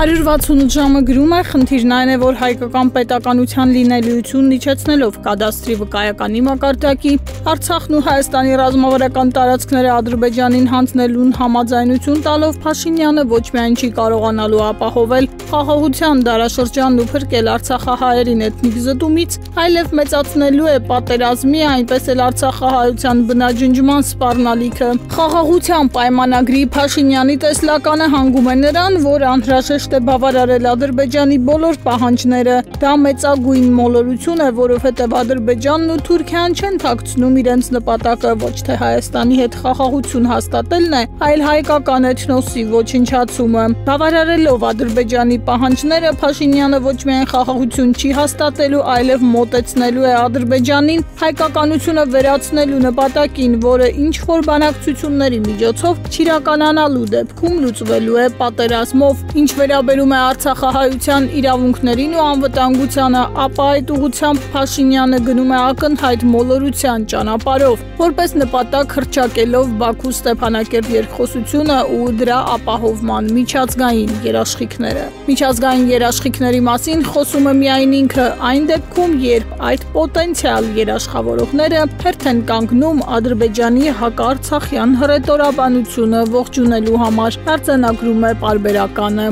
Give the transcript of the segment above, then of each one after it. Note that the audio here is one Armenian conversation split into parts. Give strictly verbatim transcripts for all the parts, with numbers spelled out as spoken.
հարյուր վաթսունութ ժամը գրում է, խնդիրն այն է, որ հայկական պետականության լինելիությունն իջեցնելով կադաստրի վկայականի մակարդակի, Արցախն ու Հայաստանի ռազմավարական տարածքները Ադրբեջանին հանձնելուն համաձայնություն տալով Փաշինյանը ոչ միայն չի կարողանալու ապահովել խաղաղության դարաշրջանն ու փրկել արցախահայերին էթնիկ զտումից, այլև մեծացնելու է պատերազմի, այնպես էլ արցախահայության բնաջնջման սպառնալիքը։ Խաղաղության պայմանագրի Փաշինյանի տեսլականը հանգում է նրան, որ անհրաժեշտ է բավարարել Ադրբեջանի բոլոր պահանջները։ Դա մեծագույն մոլորություն է, որովհետև Ադրբեջանն ու Թուրքիան չեն թաքցնում իրենց նպատակը ոչ թե Հայաստանի հետ խաղաղություն հաստատելն է, այլ հայկական էթնոսի ոչնչացումը։ Բավարարելով Ադրբեջանի պահանջները, Փաշինյանը ոչ միայն խաղաղություն չի հաստատելու, այլև մոտեցնելու է Ադրբեջանին հայկականությունը վերացնելու նպատակին, որը ինչ որ բանակցությունների միջոցով չիրականանալու դեպքում լուծվելու է պատերազմով։ Ինչ վերաբերում է արցախահայության իրավունքներին ու անվտանգությանը, ապա այդ ուղղությամբ Փաշինյանը գնում է ակնհայտ մոլորության ճանապարհով, որպես նպատակ հռչակելով Բաքու Ստեփանակերտ երկխոսությունը ու դրա ապահովման միջազգային երաշխիքները։ Միջազգային երաշխիքների մասին խոսում է միայն ինքը, այն դեպքում, երբ այդ պոտենցիալ երաշխավորողները հերթ են կանգնում Ադրբեջանի հակաարցախյան հռետորաբանությունը ողջունելու համար, արձանագրում է պարբերականը։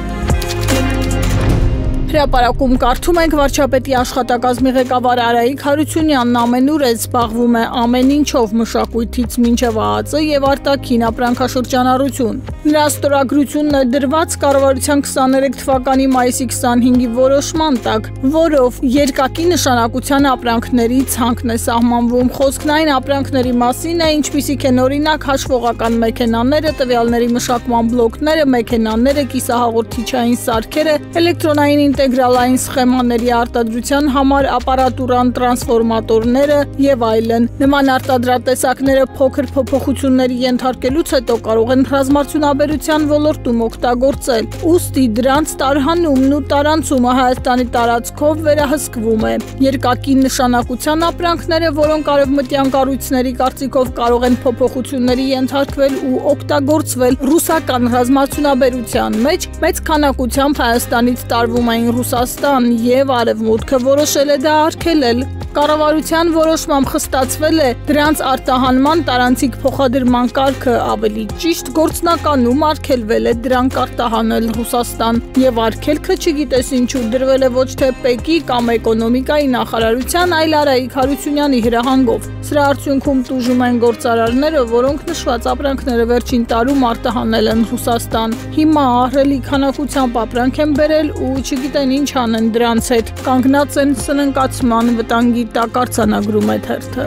Հրապարակում կարդում ենք վարչապետի աշխատակազմի ղեկավար Արայիկ Հարությունյանն ամենուր է զբաղվում է ամեն ինչով մշակույթից մինչև ԱԱԾ եւ արտաքին ապրանքաշրջանառություն։ Նրա ստորագրությունն է դրված կառավարության քսաներեք թվականի մայիսի քսանհինգի որոշման տակ, որով երկակի նշանակության ապրանքների ցանկն է սահմանվում։ Խոսքն այն ապրանքների մասին է, ինչպիսիք են օրինակ հաշվողական մեքենաները, տվյալների մշակման բլոկները, մեքենաները, կիսահաղորդիչային սարքերը, էլեկտրոնային ինտեգրալային սխեմաների արտադրության համար ապարատուրան տրանսֆորմատորները եւ այլն։ Նման արտադրատեսակները փոքր փոփոխությունների ենթարկելուց հետո կարող են ռազմարտունաբերության ոլորտում օգտագործել։ Ուստի դրանց տարհանումն ու տարանցումը Հայաստանի տարածքով վերահսկվում է։ Երկակի նշանակության ապրանքները, որոնք արևմտյան կառույցների կարծիքով կարող են փոփոխությունների ենթարկվել ու օգտագործվել ռուսական ռազմարտունաբերության մեջ, մեծ քանակությամբ Հայաստանից տարվում էին Ռուսաստան եւ Արևմուտքը որոշել է դա արգելել։ Կառավարության որոշմամբ խստացվել է դրանց արտահանման տարանցիկ փոխադրման կարգը, ավելի ճիշտ գործնականում արգելվել է դրանք արտահանել Ռուսաստան եւ արգելքը չգիտես ինչու դրվել է ոչ թե ՊԵԿ-ի կամ էկոնոմիկայի նախարարության, այլ Արայիկ Հարությունյանի հրահանգով։ Սրա արդյունքում տուժում են գործարարները, որոնք նշված ապրանքները վերջին տարում արտահանել են Ռուսաստան։ Հիմա ահռելի քանակությամբ ապրանք են բերել ու չգիտեն ինչ անեն դրանց հետ։ Կանգնած են սննկացման վտանգի տակ, արձանագրում է թերթը։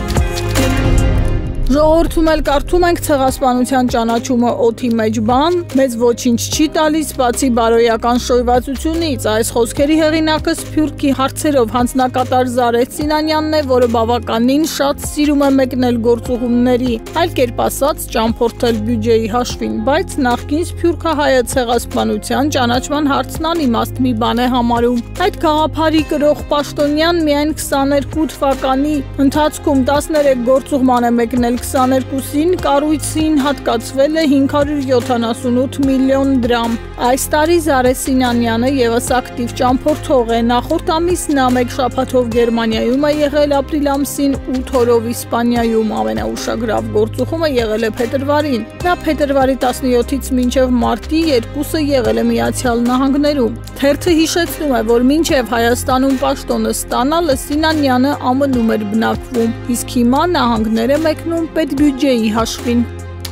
Ժողովրդում էլ կարդում ենք ցեղասպանության ճանաչումը օդի մեջ բան, մեզ ոչինչ չի տալիս, բացի բարոյական շոյվածությունից։ Այս խոսքերի հեղինակը Սփյուռքի հարցերով հանձնակատար Զարեհ Սինանյանն է, որը բավականին շատ սիրում է մեկնել գործուղումների, այլ կերպ ասած ճամփորդել բյուջեի հաշվին, բայց նախկին սփյուռքահայը ցեղասպանության ճանաչման հարցն անիմաստ մի բան է համարում։ Այդ գաղափարի կրող Պաշտոնյան միայն քսաներկու թվականի ընթացքում տասներեք գործուղման է մեկնել, քսաներկուսին կառույցին հատկացվել է հինգ հարյուր յոթանասունութ միլիոն դրամ։ Այս տարի Զարեհ Սինանյանը ևս ակտիվ ճամփորդող է։ Նախորդ ամիս նա մեկ շաբաթով Գերմանիայում է եղել, ապրիլ ամսին ութ օրով Իսպանիայում, ամենաուշագրավ գործուղումը եղել է փետրվարին։ Նա փետրվարի տասնյոթից մինչև մարտի երկուսը եղել է Միացյալ Նահանգներում։ Թերթը հիշեցնում է, որ մինչև Հայաստանում պաշտոնը ստանալը Սինանյանը ԱՄՆ-ում էր բնակվում, իսկ հիմա նահանգներ է մեկնում պետբյուջեի հաշվին։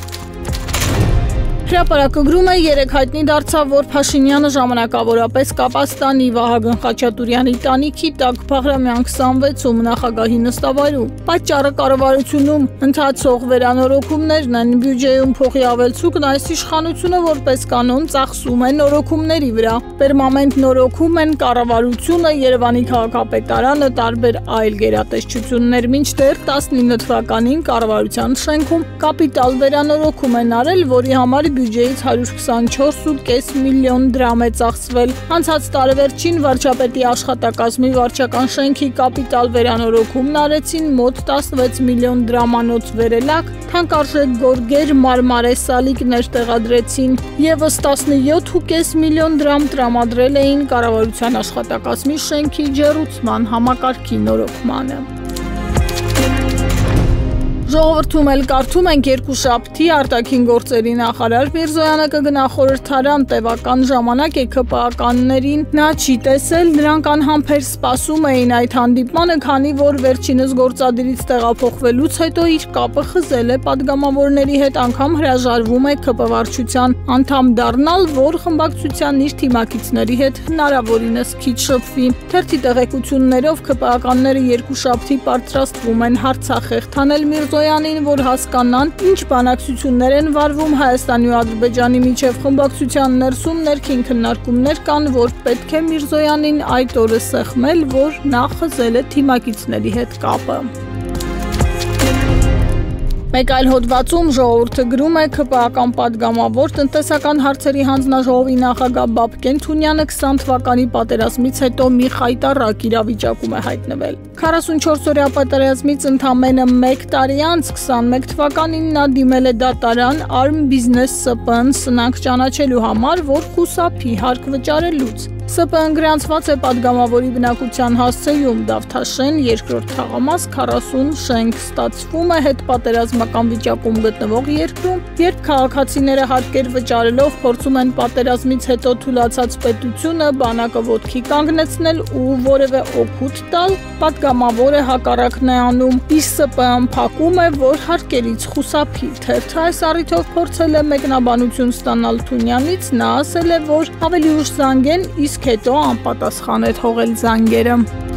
Հրապարակը գրում է երեկ հայտնի դարձավ, որ Փաշինյանը ժամանակավորապես Կապաստանի Վահագն Խաչատուրյանի տանիքի տակ Բաղրամյան քսանվեցում նախագահի նստավայրում։ Պատճառը կառավարությունում ընթացող վերանորոգումներն են, բյուջեում փողի ավելցուկն այս իշխանությունը որպես կանոն ծախսում է նորոգումների վրա։ Պերմանենտ նորոգում են կառավարությունը, Երևանի քաղաքապետարանը, տարբեր այլ գերատեսչություններ, մինչդեռ տասնինը թվականին կառավարության շենքում կապիտալ վերանորոգում են արել, որի համար բյուջեից հարյուր քսանչորս ու կես միլիոն դրամ է ծախսվել։ Անցած տարեվերջին վարչապետի աշխատակազմի վարչական շենքի կապիտալ վերանորոգումն արեցին մոտ տասնվեց միլիոն դրամանոց վերելակ, թանկարժեք գորգեր, մարմարեսալիկներ տեղադրեցին, ևս տասնյոթ ու կես միլիոն դրամ տրամադրել էին կառավարության աշխատակազմի շենքի ջեռուցման համակարգի նորոգմանը։ Ժողովրդում էլ կարդում ենք երկուշաբթի արտաքին գործերի նախարար Միրզոյանը կգնա խորհրդարան տևական ժամանակ է ԿՊԱ-ականներին նա չի տեսել, նրանք անհամբեր սպասում էին այդ հանդիպմանը, քանի որ վերջինս գործադիրից տեղափոխվելուց հետո իր կապը խզել է падգամավորների հետ, անգամ հրաժարվում է ԿՊ վարչության անդամ դառնալ, որ խմբակցության իր թիմակիցների հետ հնարավորինս քիչ շփվի։ Թերթի տեղեկություններով ԿՊԱ-ականները երկուշաբթի պատրաստվում են հարցախեղթանել Միրզոյանին, որ հասկանան, ինչ բանակցություններ են վարվում Հայաստանի ու Ադրբեջանի միջև խմբակցության ներսում ներքին քննարկումներ կան, որ պետք է Միրզոյանին այդ օրը սեղմել, որ նա խզել է թիմակիցների հետ կապը։ Մեկ այլ հոդվածում ժողովուրդը գրում է ԿՊԱ-ական падգամավոր տնտեսական հարցերի հանձնաժողովի նախագահ Բաբկեն Թունյանը քսան թվականի պատերազմից հետո մի խայտառակ իրավիճակում է հայտնվել։ քառասունչորս օրյա պատերազմից ընդամենը մեկ տարի անց քսանմեկ թվականին նա դիմել է դատարան Arm Business ՍՊԸ-ն սնանկ ճանաչելու համար, որ խուսափի հարկ վճարելուց։ ՍՊԸ-ն գրանցված է падգամավորի բնակության հասցեում Դավթաշեն, երկրորդ թաղամաս քառասուն շենք ստացվում է հետպատերազմական վիճակում գտնվող երկրում, երբ քաղաքացիները հարկեր վճարելով փորձում են պատերազմից հետո թուլացած պետությունը բանակը ոտքի կանգնեցնել ու որևէ օգուտ տալ, падգամավորը հակառակն է անում, իսկ ՍՊԸ-ն փակում է, որ հարկերից խուսափի։ Թերթը այս առիթով փորձել է մեկնաբանություն ստանալ Թունյանից, նա ասել է, որ ավելի ուշ զանգեն, իսկ հետո անպատասխան է թողել զանգերը։